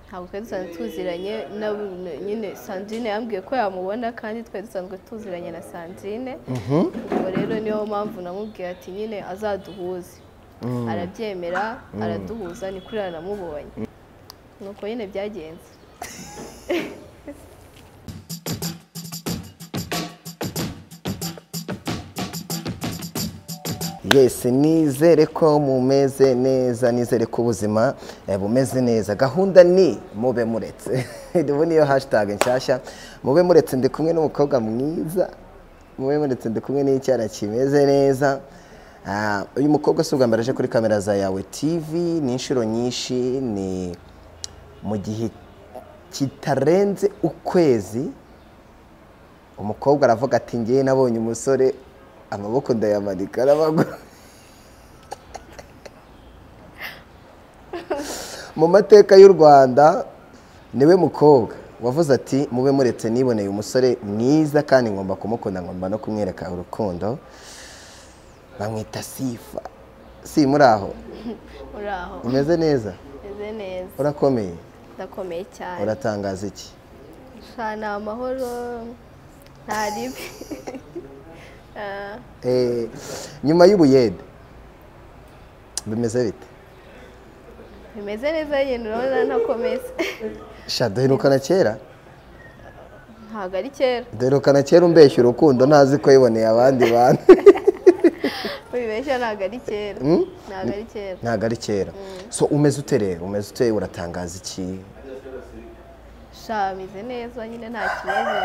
ntabwo twari dusanzwe tuziranye nyine Sandrine yambwiye ko yamubona kandi twari dusanzwe tuziranye na Sandrine ubwo rero niyo mpamvu namubwiye ati nyine azaduhuze arabyemera araduhuza ni kuri naramubonye nuko nyine byagenze. Yes, nizere ko mumeze neza, nizere ko ubuzima bumeze neza. Gahunda ni mube muretse. Ubu niyo hashtag nshyashya. Mube muretse ndi kumwe n'umukobwa mwiza. Mube muretse ndi kumwe n'icyana kimeze neza. Uyu mukobwa subwa mbaraje kuri kamera za Yawe TV ni inshuro nyinshi, ni mu gihe kitarenze ukwezi umukobwa aravuga ati ngiye nabonye umusore amaboko ndayamanika n'amaguru. Mu mateka y'u Rwanda niwe mukobwa wavuze ati mube muretse niboneye umusore mwiza kandi ngomba kumukunda, ngomba no kumwereka urukundo. Bamwita Sifa. Si muraho? Muraho. Umeze neza? Meze neza. Urakomeye? Ndakomeye cyane. Uratangaza iki? Shana amahoro ntaribi. Nyuma y'ubuyede bimeze bite? Bimeze neza yenda urabona ntakomeze. Duherukana kera? Ntabwo ari kera. Duherukana kera umbeshya urukundo ntazi ko yiboneye abandi bantu. Wibeshya ntabwo ari kera. Ntabwo ari kera. Ntabwo ari kera. So umeze ute rero? Umeze ute, uratangaza iki? Meze neza nyine nta kibazo.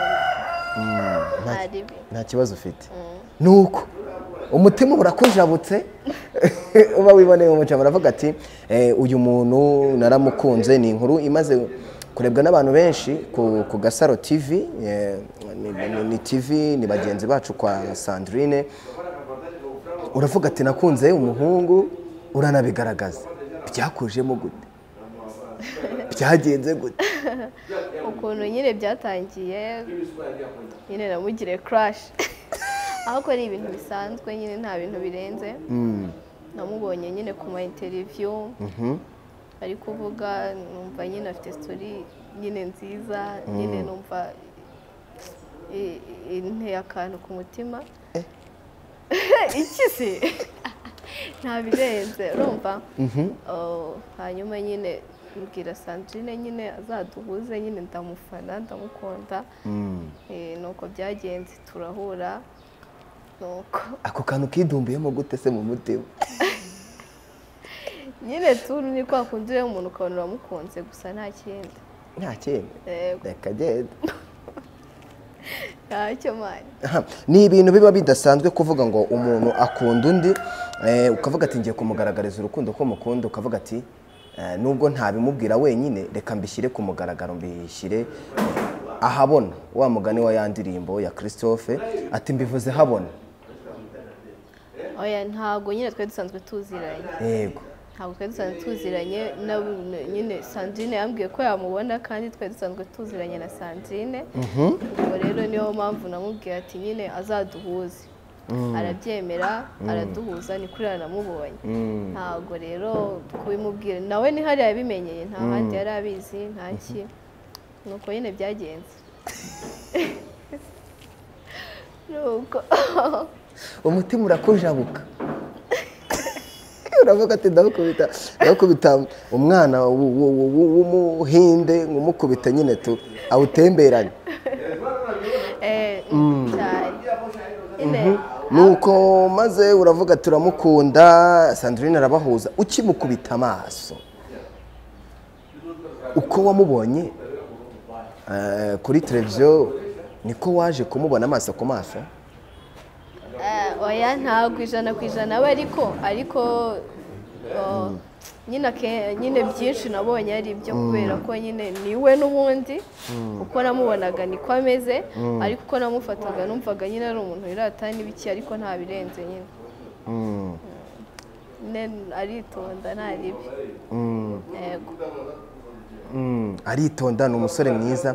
Nta kibazo ufite. Nuko umutima urakujabutse uba wiboneye umuca baravuga ati uyu muntu naramukunze. Ni inkuru imaze kurebwa n'abantu benshi ku Gasaro TV, ni TV, ni bagenzi bacu kwa Sandrine. Uravuga ati nakunze umuhungu, uranabigaragaza. Byakujemo gute? Byagenze gute? Ukuntu nyine byatangiye nyine namugire crush. Aho ko ari ibintu bisanzwe nyine nta bintu birenze. Namubonye nyine ku ma interview. Ari kuvuga numva nyine afite story nyine nziza, nyine numva inteye akantu ku mutima. Iki se? Nta birenze urumva. Hanyuma nyine mbwira Sandrine nyine azaduhuze, nyine ndamufana ndamukunda. Nuko byagenze turahura. Nuko ako kantu kidumbiyemo gute se mu mutima? Nyine turu ni kwa kundire umuntu ukabona uramukunze gusa nta kindi. Nta kindi? Reka genda. Ntacyo mani. Ni ibintu biba bidasanzwe kuvuga ngo umuntu akunda undi, ukavuga ati ngiye kumugaragariza urukundo ko mukunda, ukavuga ati nubwo ntabimubwira wenyine reka mbishyire ku mugaragaro, mbishyire ahabona. Wa mugani wa ya ndirimbo ya Christophe ati mbivuze habona. Oya ntago nyine twari dusanzwe tuziranye. Yego. Ntabwo twari dusanzwe tuziranye nyine Sandrine yambwiye ko yamubona kandi twari dusanzwe tuziranye na Sandrine. Ubwo rero niyo mpamvu namubwiye ati nyine azaduhuze. Arabyemera araduhuza ni kuri naramubonye. Ntabwo rero kubimubwira nawe ni hari yabimenyeye, nta handi yari abizi ntaki. Nuko nyine byagenze. Nuko umutima urakujabuka. Uravuga ati ndakubita umwana w'umuhinde ngumukubita nyine tu awutemberanye. Nuko maze uravuga turamukunda, Sandrine arabahuza. Ukimukubita amaso uko wamubonye kuri televiziyo niko waje kumubona amaso ku maso? Oya ntabwo ijana ku ijana aba ariko nyine byinshi nabonye ari ibyo kubera ko nyine niwe n'ubundi uko namubonaga niko ameze, ariko uko namufataga numvaga nyine ari umuntu wirata n'ibiki, ariko nta birenze nyine. Aritonda nta ribi. Yego. Aritonda, ni umusore mwiza.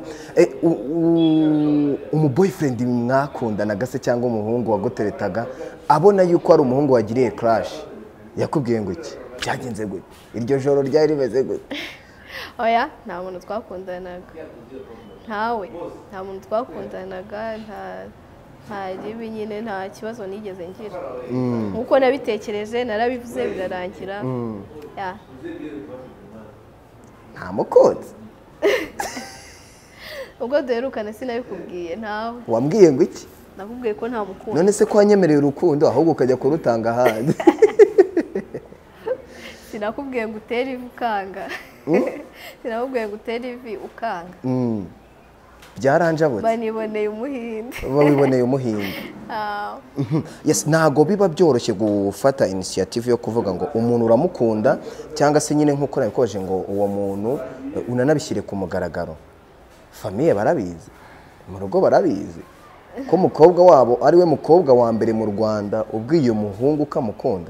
Umuboyfriend mwakundanaga se cyangwa umuhungu waguteretaga abona yuko ari umuhungu wagiriye crush yakubwiye ngo iki? Byagenze gute? Iryo joro ryari rimeze gute? oya nta muntu twakundanaga ntawe nta muntu twakundanaga nta ribi nyine nta kibazo nigeze ngira nkuko nabitekereje narabivuze birarangira nta mukunzi ubwo duherukana sinabikubwiye ntawe wambwiye ngo iki nakubwiye ko nta mukunzi none se ko wanyemereye urukundo ahubwo ukajya kurutanga ahandi sinakubwiye ngo utere ivi ukanga sinakubwiye ngo utere ivi ukanga byaranjabutse baniboneye umuhinde babiboneye umuhinde yes ntago biba byoroshye gufata initiative yo kuvuga ngo umuntu uramukunda cyangwa se nyine nk'uko nabikoje ngo uwo muntu unanabishyire ku mugaragaro famiye barabizi mu rugo barabizi ko umukobwa wabo ari we mukobwa wa mbere mu Rwanda ubwiye umuhungu ukamukunda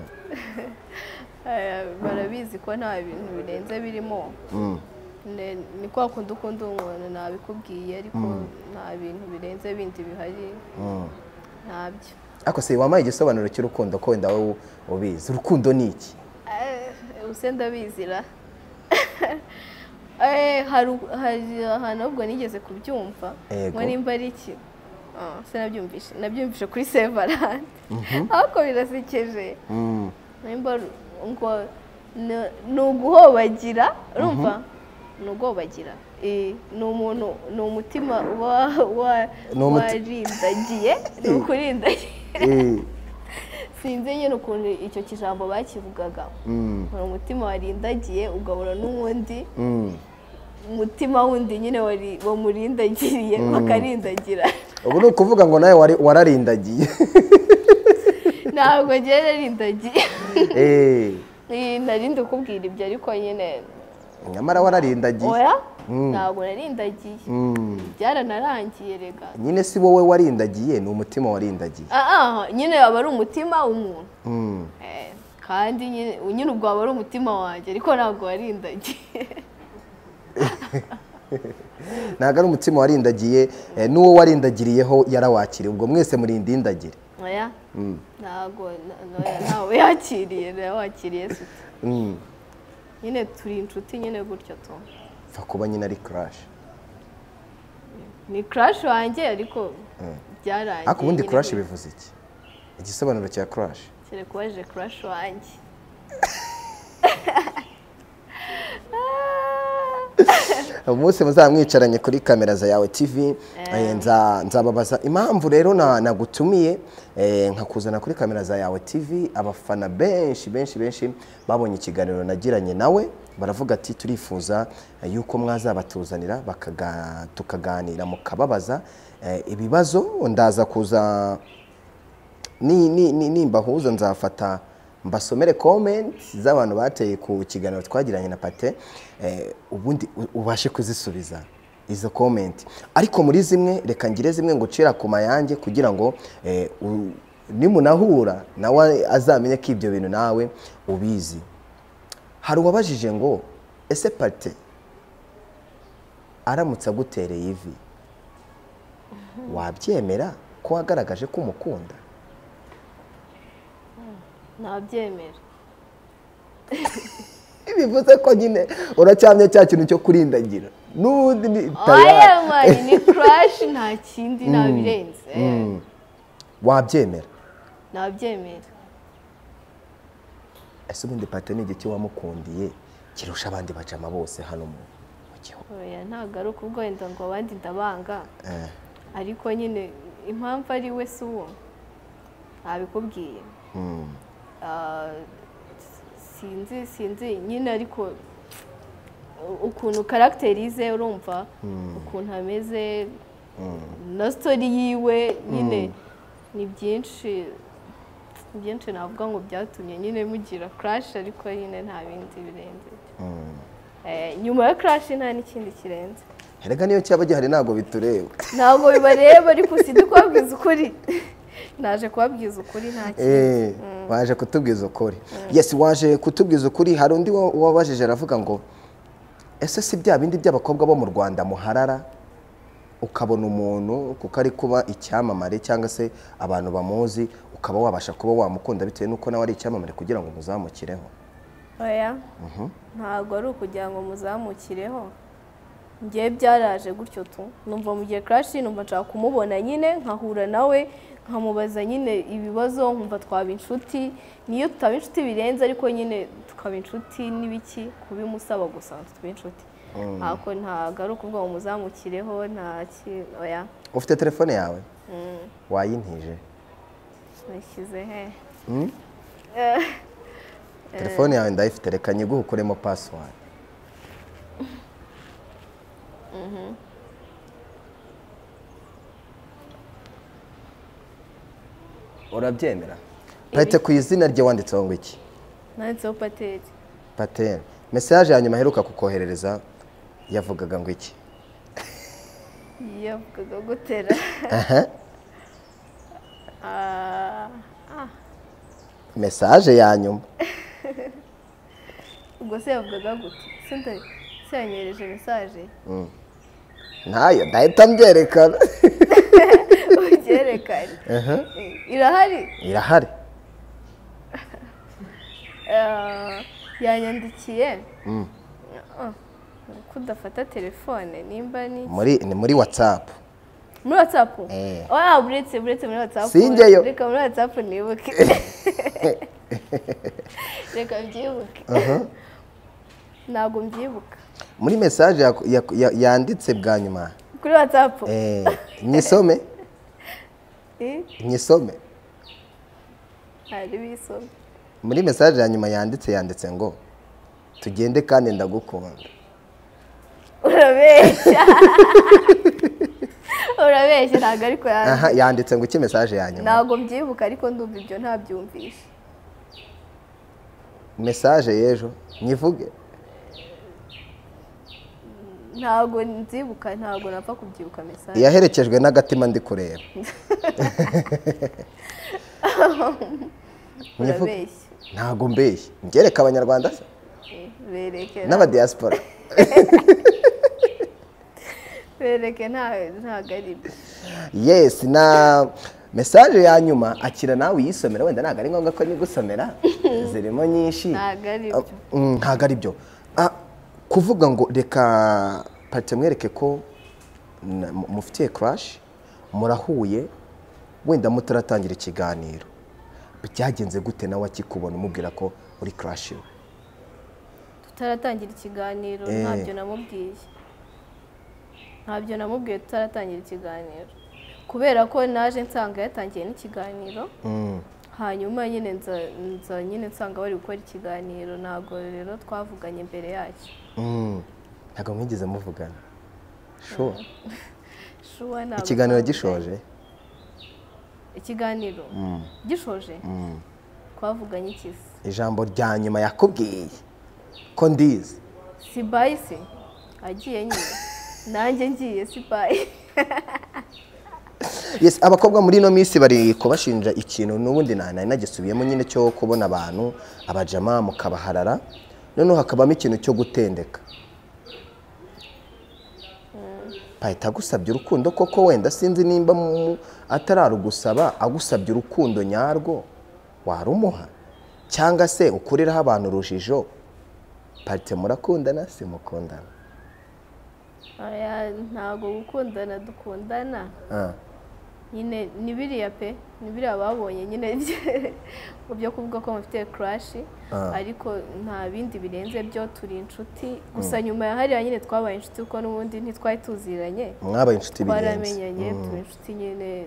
barabizi ko nta bintu birenze birimo ni kwa kundi ukunda umuntu nabikubwiye ariko nta bintu birenze bindi bihari ntabyo ariko se wamaye igisobanuro cy'urukundo ko wenda wowe ubizi urukundo ni iki use ndabizira hari ahantu ahubwo nigeze kubyumva ngo nimba ari iki nabyumvishe kuri Sevarante ariko birasekeje nimba ngo ni uguhobagira urumva ni uguhobagira ni umuntu ni umutima warindagiye ni ukurindagiye sinzi nyine ukuntu icyo kijambo bakivugaga ni umutima warindagiye ugahura n'uwundi umutima wundi nyine wamurindagiriye bakarindagira ubu ni ukuvuga ngo nawe wararindagiye ntabwo ngiye narindagiye narindi ukubwira ibyo ariko nyine nyamara wararindagiye oya ntabwo narindagiye byaranarangiye rega nyine si wowe warindagiye ni umutima warindagiye nyine aba ari umutima w'umuntu kandi nyine ubwo aba ari umutima wanjye ariko ntabwo warindagiye ntabwo ari umutima warindagiye n'uwo warindagiriyeho yarawakiriye ubwo mwese murindindagire oya ntabwo ntawe yakiriye nawakiriye se nyine turi inshuti nyine gutyo tu pfa kuba nyine ari crush ni crush wanjye ariko byarangiye ariko ubundi crush bivuze iki igisobanuro cya crush kire kubaje crush wanjye umunsi muzamwicaranye kuri kamera za Yawe TV nzababaza impamvu rero nagutumiye nkakuzana kuri kamera za Yawe TV abafana benshi babonye ikiganiro nagiranye nawe baravuga ati turifuza yuko mwazabatuzanira tukaganira mukababaza ibibazo ndaza kuza nimbahuza nzafata mbasomere comment z'abantu bateye ku kiganiro twagiranye na Pate ubundi ubashe kuzisubiza izo comment ariko muri zimwe reka ngire zimwe ngo cira ku mayange kugira ngo nimunahura nawe azamenye ko ibyo bintu nawe ubizi hari uwabajije ngo ese Pate aramutse agutereye ivi wabyemera ko wagaragaje ko umukunda nabyemera bivuze ko nyine uracyamye cya kintu cyo kurindagira n'ubundi ni tayari ni crush nta kindi nabirenze wabyemera nabyemera ese ubundi Pate ni igiki wamukundiye kirusha abandi bacama bose hano mu gihugu oya ntabwo ari ukubwo wenda ngo abandi ndabanga ariko nyine impamvu ari we si uwo ntabikubwiye sinzi nyine ariko ukuntu karakterize urumva ukuntu ameze na story yiwe nyine ni byinshi navuga ngo byatumye nyine mugira crush ariko nyine nta bindi birenze nyuma ya crush nta n'ikindi kirenze herega niyo cyaba gihari ntabwo bitureba ntabwo bibareba ariko sidi kubabwiza ukuri naje kubabwiza ukuri nta kintu waje kutubwiza ukuri yes waje kutubwiza ukuri hari undi wabajije aravuga ngo ese si bya bindi by'abakobwa bo mu Rwanda muharara ukabona umuntu kuko ari kuba icyamamare cyangwa se abantu bamuzi ukaba wabasha kuba wamukunda bitewe nuko nawe ari icyamamare kugira ngo muzamukireho oya ntabwo ari ukugira ngo muzamukireho ngiye byaraje gutyo tu numva mu gihe crush numva nshaka kumubona nyine nkahura nawe nkamubaza nyine ibibazo nkumva twaba inshuti niyo tutaba inshuti birenze ariko nyine tukaba inshuti n'ibiki kubimusaba gusa tuba inshuti ako ntabwo ari ukuvuga ngo muzamukireho oya ufite telefone yawe wayintije nashyize he telefone yawe ndayifite reka nyiguhe ukuremo password urabyemera Pate ku izina rye wanditseho ngo iki nanditseho Pateri message ya nyuma aheruka kukoherereza yavugaga ngo iki yavugaga gutera message ya nyuma ubwo se yavugaga gute se yanyohereje message ntayo ndahita mbyerekana ubyerekane irahari yanyandikiye kudafata telefone nimba ni muri WhatsApp buretse muri WhatsApp singeyo reka muri WhatsApp nibuke reka mbyibuke ntabwo mbyibuka muri message yanditse bwa nyuma kuri WhatsApp nyisome nyisome hari bisome muri message ya nyuma yanditse ngo tugende kandi ndagukunda urabeshya ntabwo ariko yanditse ngo iki message ya nyuma ntabwo mbyibuka ariko ndumva ibyo ntabyumvishe message y'ejo nyivuge ntabwo nzibuka ntabwo napfa kubyibuka message yaherekejwe n'agatima ndi kureba urabeshya ntabwo mbeshya mbyereka abanyarwanda se berekera n'abadiaspora bereke ntabwo ari byo yes na message ya nyuma akira nawe uyisomera wenda ntabwo ari ngombwa ko nyigusomera zirimo nyinshi ntabwo ari byo kuvuga ngo reka Pate mwereke ko mufitiye crush murahuye wenda mutaratangira ikiganiro byagenze gute nawe akikubona umubwira ko uri crush we tutaratangira ikiganiro ntabyo namubwiye tutaratangira ikiganiro kubera ko naje nsanga yatangiye n'ikiganiro hanyuma nyine nsanga bari gukora ikiganiro ntabwo rero twavuganye mbere yacyo ntabwo mwigeze muvugana ikiganiro gishoje ikiganiro gishoje twavuganye ikisi ijambo rya nyuma yakubwiye ko ndizi si bayi se agiye nyine nanjye ngiye si bayi yes abakobwa muri ino minsi bari kubashinja ikintu n'ubundi nagisubiyemo nyine cyo kubona abantu abajama mukabaharara noneho hakabamo ikintu cyo gutendeka Pahita agusabye urukundo koko wenda sinzi nimba atararugusaba agusabye urukundo nyarwo warumuha cyangwa se ukuriraho abantu urujijo Pahita murakundana si mukundana ntabwo gukundana dukundana nyine ni biriya babonye nyine byo kuvuga ko mufite crush ariko nta bindi birenze byo turi inshuti gusa nyuma ya hariya nyine twabaye inshuti kuko n'ubundi ntitwari tuziranye mwabaye inshuti birenze twaramenyanye turi inshuti nyine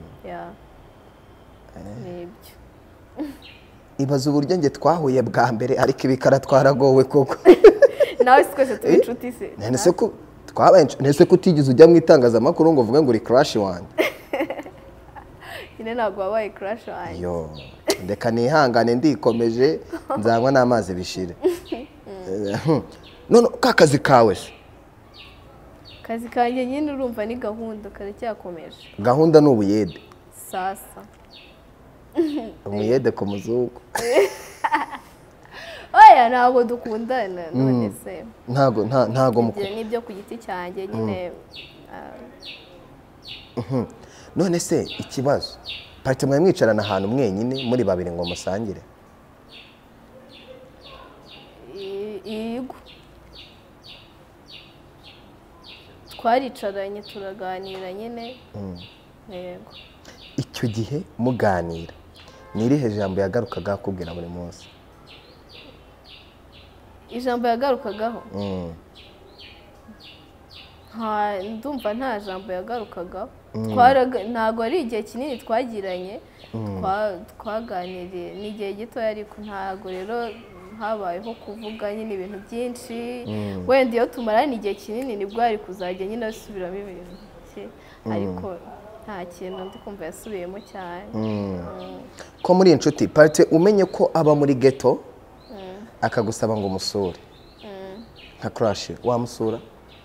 nibyo ibaza uburyo nge twahuye bwa mbere ariko ibikara twaragowe koko nawe twese turi inshuti se nese ko utigeze ujya mu itangazamakuru ngo uvuge ngo uri crush wanjye nyine ntabwo wabaye crush wanjye yo ndeka nihangane ndikomeje nzanywa n'amazi bishire none ka kazi kawe se kazi kanjye nyine urumva ni gahunda karacyakomeje gahunda ni ubuyede sasa umuyede ku muzungu oya ntabwo dukundana none se ntago nibyo ku giti cyanjye nyine none se ikibazo Pahita mwicarana ahantu mwenyine muri babiri ngo musangire yego twaricaranye turaganira nyine yego. icyo gihe muganira ni irihe jambo yagarukaga akubwira buri munsi? ijambo yagarukagaho ndumva nta jambo yagarukagaho. Ntabwo ari igihe kinini twagiranye, twaganiriye ni igihe gitoya ariko ntabwo rero habayeho kuvuga nyine ibintu byinshi. wenda iyo tumarana igihe kinini nibwo ari kuzajya nyine asubiramo ibintu ariko nta kintu ndi kumva yasubiyemo cyane. ko muri inshuti parte umenye ko aba muri ghetto akagusaba ngo umusure nka crush wamusura?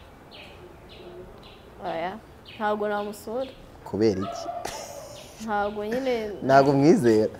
oya ntabwo namusura. kubera iki? ntabwo nyine ntabwo mwizera?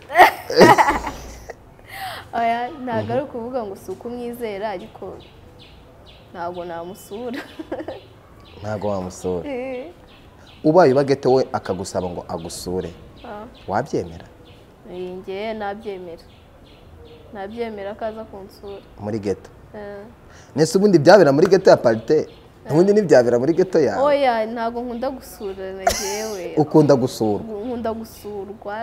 oya ntabwo ari ukuvuga ngo si uko umwizera ariko ntabwo namusura. ntabwo wamusura? ubaye uba ghetto we akagusaba ngo agusure wabyemera? njye nabyemera akaza kunsura muri ghetto. nese ubundi byabera muri ghetto ya parte ubundi ntibyabera muri ghetto yawe? oya ntabwo nkunda gusura na njyewe. ukunda gusurwa? nkunda gusurwa.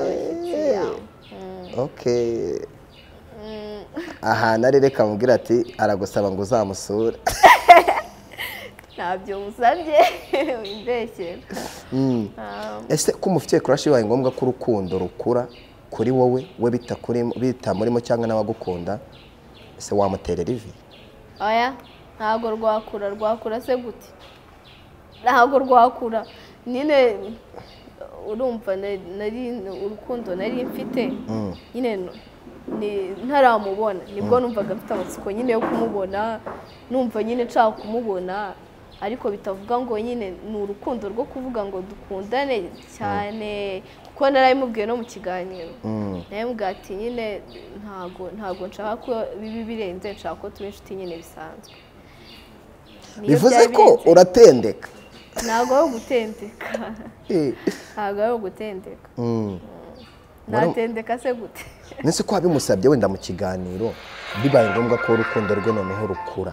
okay. aha nari reka mubwira ati aragusaba ngo uzamusure. ntabyo musabye wimbeshyera. ese ko umufitiye crush bibaye ngombwa ko urukundo rukura kuri wowe we bitamurimo cyangwa n'abagukunda, ese wamuterera ivi? oya ntabwo rwakura se gute? ntabwo rwakura nyine urumva urukundo nari mfite nyine ntaramubona nibwo numvaga mfite amatsiko nyine yo kumubona, numva nyine nshaka kumubona ariko bitavuga ngo nyine ni urukundo rwo kuvuga ngo dukundane cyane kuko narabimubwiye no mu kiganiro. narabimubwiye ati nyine ntabwo nshaka ko bibi birenze, nshaka ko tuba inshuti nyine bisanzwe. bivuze ko uratendeka? ntabwo ari ugutendeka. ntabwo ari ugutendeka. natendeka se gute? nese ko wabimusabye wenda mu kiganiro bibaye ngombwa ko urukundo rwe noneho rukura?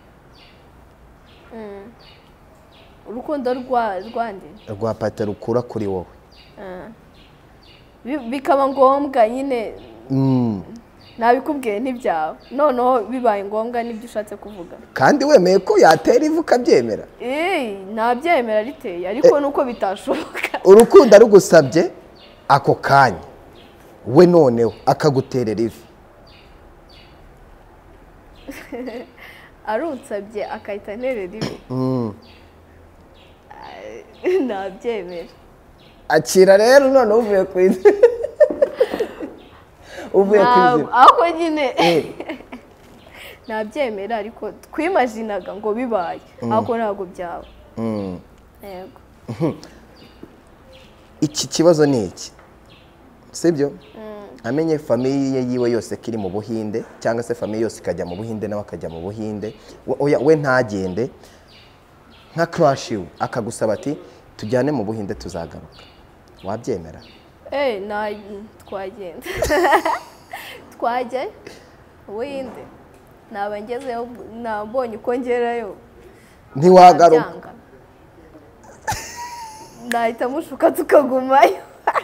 urukundo rwande rwa pate rukura kuri wowe bikaba ngombwa nyine nabikubwiye ntibyawe noneho bibaye ngombwa nibyo ushatse kuvuga. kandi wemeye ko yatera ivu ukabyemera? nabyemera riteye ariko nuko bitashoboka. urukundo arugusabye ako kanya we noneho akaguterera ivi arunsabye akahita anterera ivi nabyemera. akira rero none uvuye ku izi aho nyine nabyemera ariko twimajinaga ngo bibaye ariko ntabwo byaba. yego iki kibazo ni iki sibyo? amenye famiye yiwe yose kiri mu Buhinde cyangwa se famiye yose ikajya mu Buhinde nawe akajya mu Buhinde, we ntagende nka crush we akagusaba ati tujyane mu Buhinde tuzagaruka, wabyemera? twagenda twajya Buhinde naba ngezeyo nabonye uko ngerayo ntiwagaruka? nahita mushuka tukagumayo.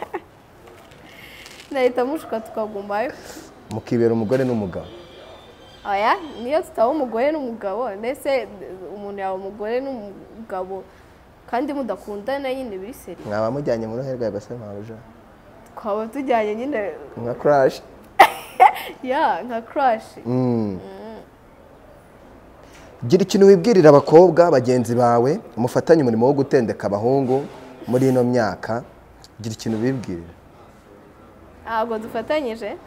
mukibera umugore n'umugabo? oya niyo tutaba umugore n'umugabo ndetse umuntu yaba umugore n'umugabo kandi mudakundana nyine biri seri. mwaba mujyanye mu ruhe rwa se mpabuja? twaba tujyanye nyine nka crush. nka crush. gira ikintu wibwirira abakobwa bagenzi bawe mufatanye umurimo wo gutendeka abahungu muri ino myaka, gira ikintu bibwirira. ntabwo dufatanyije.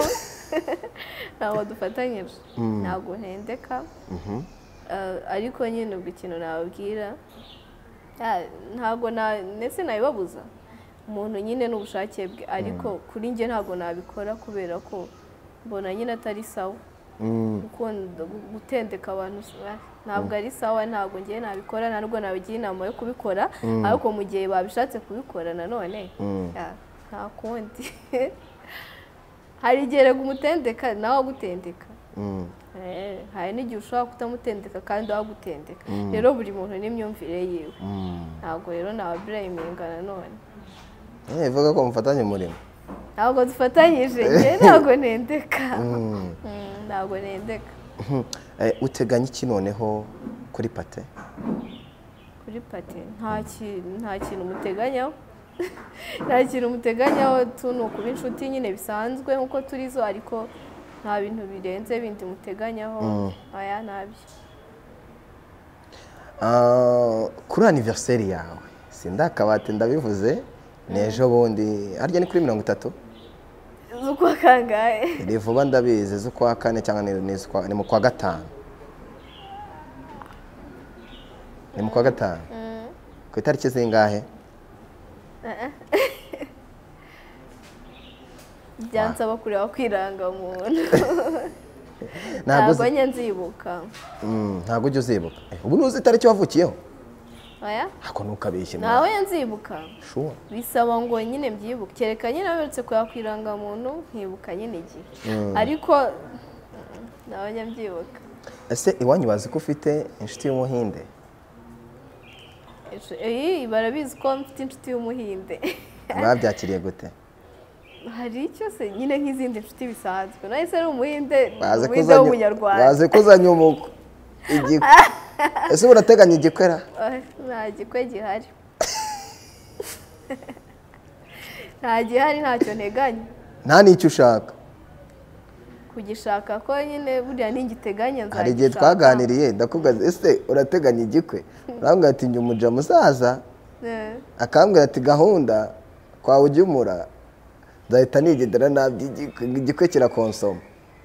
ntabwo ntendeka ariko nyine ubwo ikintu nababwira ntabwo ndetse nabibabuza umuntu nyine n'ubushake bwe ariko kuri njye ntabwo nabikora kubera ko mbona nyine atari sawa. gutendeka abantu ntabwo ari sawa, ntabwo ngiye nabikora ntabwo nabigira inama yo kubikora ariko mu gihe babishatse kubikora nanone nta kundi. hari igihe rego umutendeka nawe agutendeka hari n'igihe ushobora kutamutendeka kandi wagutendeka rero buri muntu n'imyumvire yiwe ntabwo rero nababurayiminga nanone ivuga ko mufatanye umurimo ntabwo dufatanyije njye ntabwo nendeka ntabwo nendeka uteganya iki noneho kuri pate kuri pate nta kintu muteganyaho nta kintu muteganyaho ni ukuba inshuti nyine bisanzwe nk'uko turizo ariko nta bintu birenze bindi muteganyaho aya ntabyo kuri aniveriseri yawe sindakabate ndabivuze n'ejo bundi harya ni kuri 30 z'ukwa kangahe ni vuba ndabizi z'ukwa kane cyangwa ni mu kwa gatanu ni mu kwa gatanu ku itariki zingahe byansaba kureba kwiranga muntu ntabwo njye nzibuka ntabwo ujya uzibuka ubu ntuzi itariki wavukiyeho aya ako ntukabeshye nawe nzibuka bisaba ngo nyine mbyibuke kereka nyine aberetse kwiranga muntu nkibuka nyine igihe ariko nawe njya mbyibuka ese iwanyu bazi ko ufite inshuti y'umuhinde barabizi ko mfite inshuti y'umuhinde babyakiriye gute hari icyo se nyine nk'izindi nshuti bisanzwe nawe se ari umuhinde w'umunyarwanda bazi ko uzanye umuko igikwe ese urateganya igikwera nta gikwe gihari nta gihari ntacyo nteganya nta n'icyo ushaka kugishaka ko nyine buriya ntigiteganya nzagishaka hari igihe twaganiriye ndakubwira ese urateganya igikwe urambwira ati njye umuja musaza akambwira ati gahunda kwawe ujya umura nzahita nigendera nabyo igikwe kirakonsoma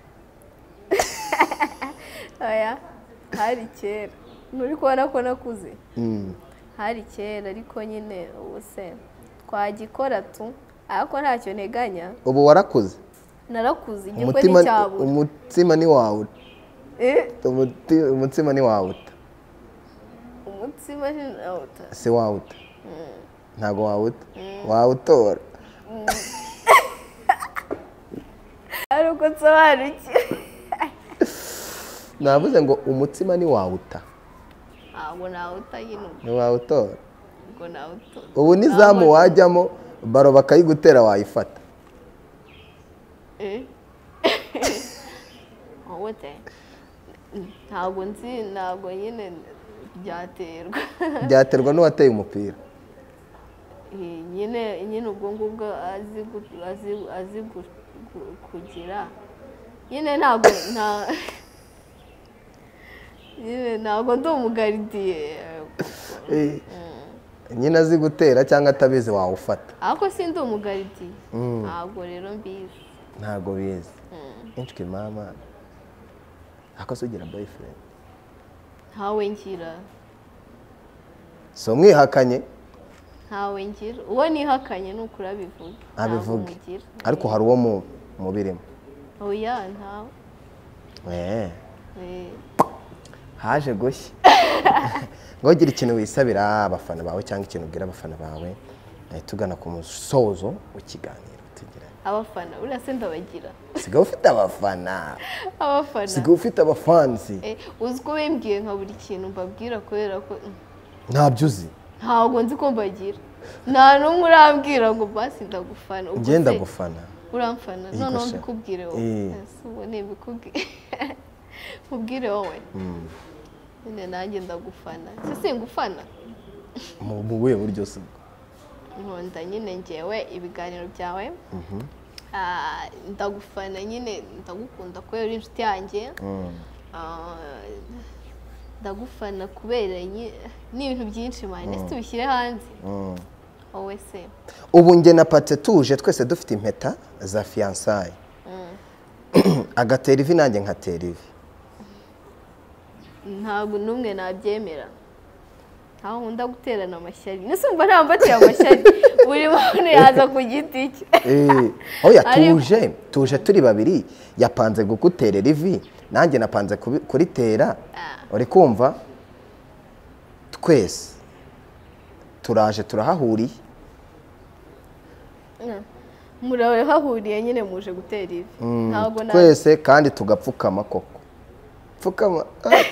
aya hari kera nturi kubona ko nakuze hari kera ariko nyine ubu se twagikora tu ariko ntacyo nteganya ubu warakuze narakuze igikwe nticyabura umutsima ni wawe umutsima ni wawuta umutsima ni wawuta si wawuta ntabwo wawuta wawutora ari uko nsobanukiwe navuze ngo umutsima ni wawuta ntabwo nawuta nyine ni wawutora ubwo nawutora ubu n'izamu wajyamo baro bakayigutera wayifata ntabwo nzi ntabwo nyine byaterwa n'uwateye umupira nyine ubwo ngubwo azi kugira nyine ntabwo ndi umugaridiye nyine azi gutera cyangwa atabizi wawufata ariko si ndi umugaridiye ntabwo rero mbizi ntabwo bizi inshuti mama akoze ugira boyfriend ntawe ngira so mwihakanye ntawe ngira uwo nihakanye ni ukuri abivuga abivuga ariko hari uwo mubirimo oya ntawe haje gushya ngo gira ikintu wisabira abafana bawe cyangwa ikintu ubwira abafana bawe tugana ku musozo w'ikiganiro tugira abafana uriya se ndabagira sigaho ufite abafana sigaho ufite abafansi uzi ko bimbwiye nka buri kintu mbabwira kubera ko ntabyo uzi ntabwo nzi ko mbagira nta n'umwe urambwira ngo basi ndagufana ngenda gufana uramfana noneho mbikubwire wowe ubu ntibikubwire mubwire wowe nyine nanjye ndagufana se ngufana mu buhe buryo se nkunda nyine ngewe ibiganiro byawe ndagufana nyine ndagukunda kubera uri inshuti yanjye ndagufana kubera n'ibintu byinshi mani ese tubishyire hanze wowe se ubu njye na pate tuje twese dufite impeta za fiyansaye agatera ivi nanjye nkatera ivi ntabwo n'umwe nabyemera ntaho nkunda guterana amashyari nisumva nta mbateye amashyari buri muntu yaza ku giti cye oya tuje turi babiri yapanze gukuterera ivi nanjye napanze kuritera uri kumva twese turaje turahahuriye murawe hahuriye nyine muje gutera ivi ntabwo twese kandi tugapfukama koko pfukama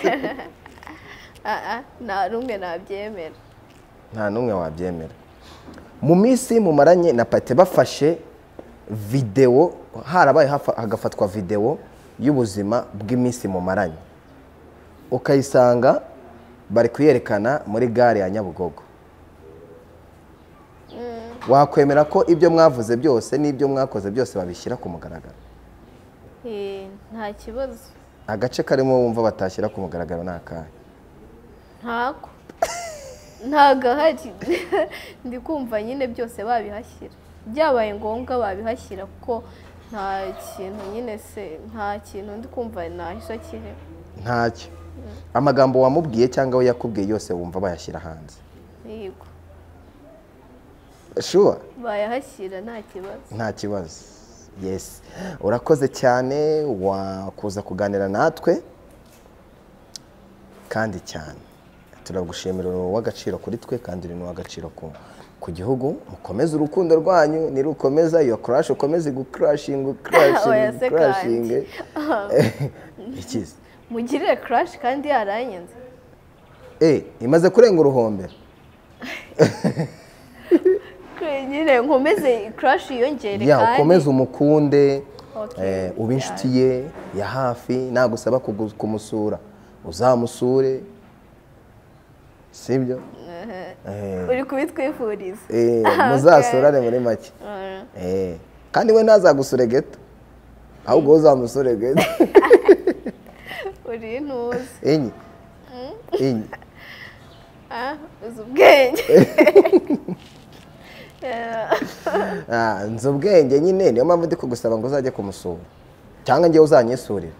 nta rumwe nabyemera nta numwe wabyemera mu minsi mumaranye na Pate bafashe video harabaye hagafatwa video y'ubuzima bw'iminsi mumaranye ukayisanga bari kuyerekana muri gare ya Nyabugogo wakwemera ko ibyo mwavuze byose n'ibyo mwakoze byose babishyira ku mugaragaro nta kibazo agace karimo wumva batashyira ku mugaragaro ni akahe ntako ntagahari ndi kumva nyine byose babihashyira byabaye ngombwa babihashyira kuko nta kintu nyine se nta kintu ndi kumva nahisha kiri ntacyo amagambo wamubwiye cyangwa we yakubwiye yose wumva bayashyira hanze yego sure bayahashyira nta kibazo nta kibazo yes urakoze cyane wakuza kuganira natwe kandi cyane turagushimira w'agaciro kuri twe kandi uri n'uw'agaciro ku gihugu mukomeze urukundo rwanyu nirukomeza iyo crash ukomeze gucrashinga ikize mugirire crash kandi yaranyenze imaze kurenga uruhombero nyine nkomeze crash yiyongere kandi ukomeze umukunde uba inshuti ye ya hafi nagusaba kumusura uzamusure sibyo uri kubitwifuriza muzasurane muri make kandi we ntazagusure geto ahubwo uzamusure geto uri intuzi enye uzi ubwenge nzi ubwenge nyine niyo mpamvu ndi kugusaba ngo uzajye kumusura cyangwa njyewe uzanyisurira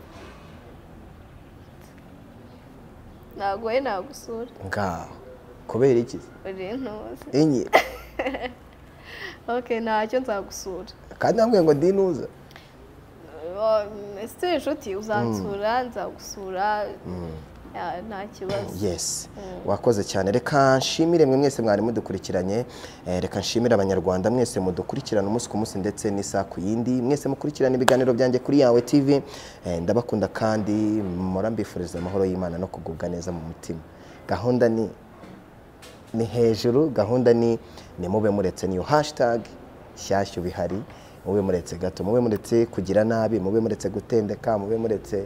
ntabwo we nagusura ngaho kubera iki uri intuzi enye ntacyo nzagusura kandi nambwiye ngo ndi intuza ese inshuti uzansura nzagusura nta kibazo yes wakoze cyane reka nshimire mwe mwese mwari mudukurikiranye reka nshimire abanyarwanda mwese mudukurikirana umunsi ku munsi ndetse n'isaha ku yindi mwese mukurikirana ibiganiro byanjye kuri Yawe TV ndabakunda kandi murambifuriza amahoro y'Imana no kugubwa neza mu mutima gahunda ni hejuru gahunda ni mube muretse niyo hashtag shyashyu bihari mube muretse gato mube muretse kugira nabi mube muretse gutendeka mube muretse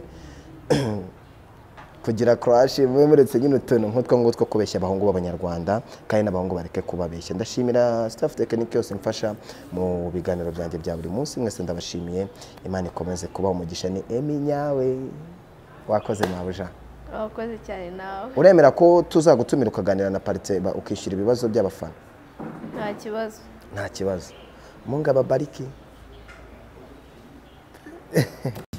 kugira crash mube muretse nyine utuntu nk'utwo ngutwo kubeshya abahungu b'abanyarwanda kandi n'abahungu bareke kubabeshya ndashimira staff technique yose mfasha mu biganiro byanjye bya buri munsi mwese ndabashimiye Imana ikomeze kuba umugisha ni Yawe wakoze nabuja wakoze cyane nawe uremera ko tuzagutumira ukaganira na Parite ukishyura ibibazo by'abafana nta kibazo Mungu ababariki